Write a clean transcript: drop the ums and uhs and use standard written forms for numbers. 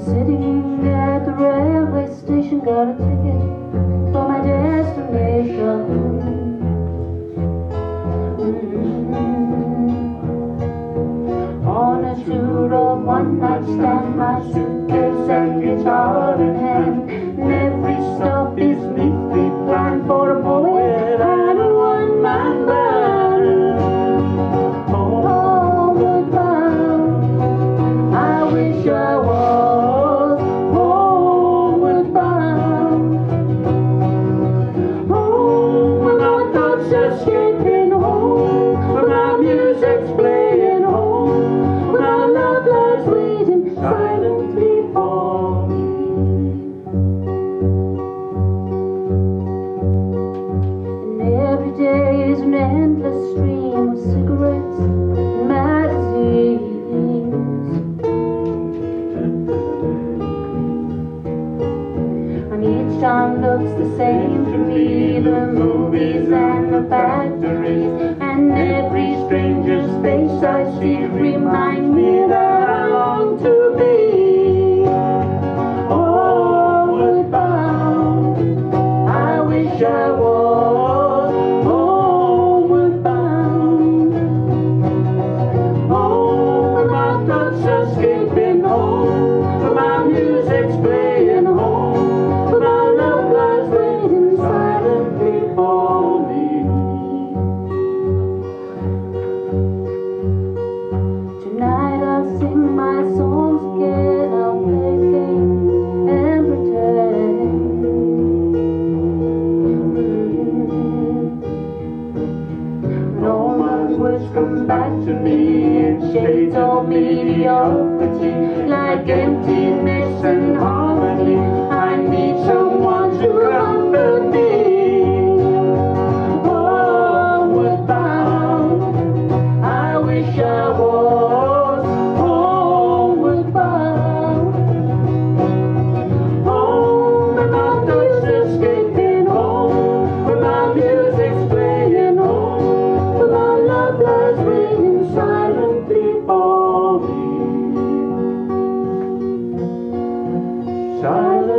Sitting at the railway station, got a ticket for my destination. On a tour of one night stand, my suitcase and guitar in hand, and every stop is neatly planned for a poet and a one-man band. Homeward bound, I wish I was homeward bound. Home, where my thoughts escaping home, where my music's playing home, where my love lies waiting silently for me. And every day is an endless stream of cigarettes and magazines. And each time looks the same to me, the movies and the factories, and every stranger's face I see remind me that I long to be homeward bound. I wish I was homeward bound. Home, where my thoughts escaping home, where my music's playing home, where my love lies waiting silently for me. Tonight I'll sing my songs again, I'll play games and pretend. And all my words come back to me in shades of mediocrity, like emptiness and harmony. I need someone to comfort me. Homeward bound, I wish I was homeward bound. Home, where my thoughts escaping home, where my music's playing home, where my love lies waiting silently for me. Silently